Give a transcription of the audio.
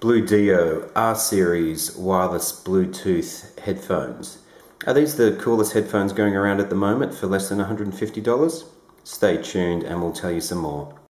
Bluedio R-Series wireless Bluetooth headphones. Are these the coolest headphones going around at the moment for less than $150? Stay tuned and we'll tell you some more.